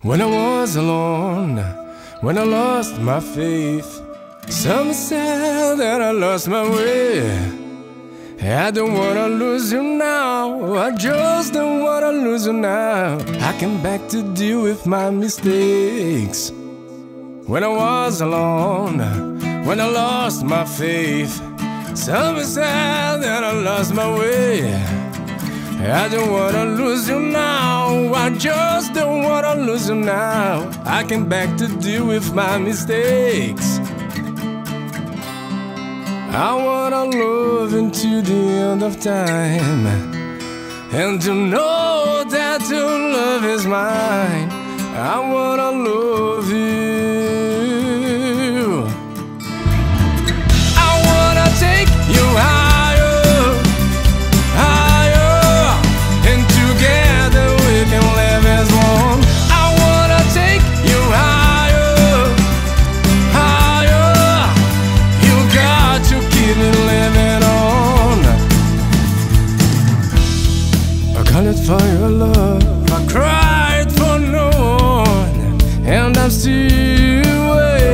When I was alone, when I lost my faith, some said that I lost my way. I don't wanna lose you now, I just don't wanna lose you now. I came back to deal with my mistakes. When I was alone, when I lost my faith, some said that I lost my way. I don't wanna lose you now, I just don't wanna lose you now. I came back to deal with my mistakes. I wanna love into the end of time, and to know that your love is mine. I wanna love you. I wanna take you higher, higher, and together we can live as one. I wanna take you higher, higher. You got to keep me living on. I called for your love, I cried for no one, and I'm still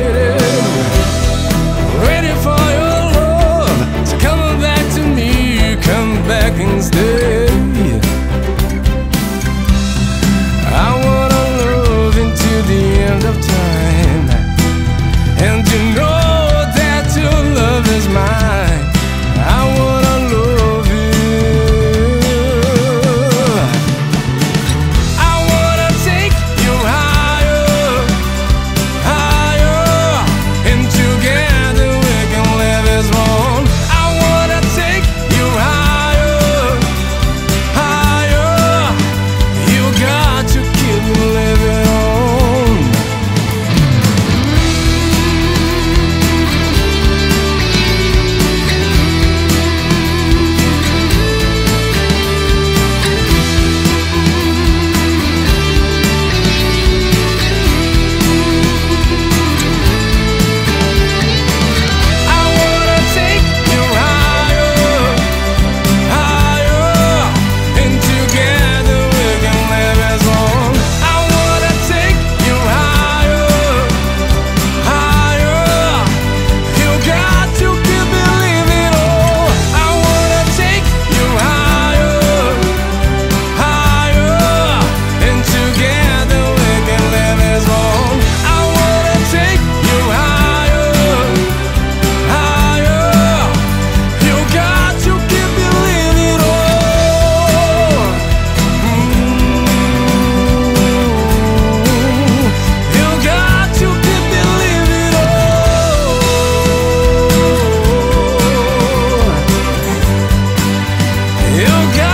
waiting for your love. So come back to me, come back and stay. I wanna love until the end of time, and you know that your love is mine. I wanna love you. I wanna take you higher, higher, and together we can live as one. I wanna take you higher, higher. You got to keep me living on. I wanna take you higher, higher, and together we can live as one. I wanna take you higher, higher. You got to keep believing on. I wanna take you higher, higher, and together we can live as one. I wanna take you higher, higher. You got to keep believing on. You got to keep believing on. You got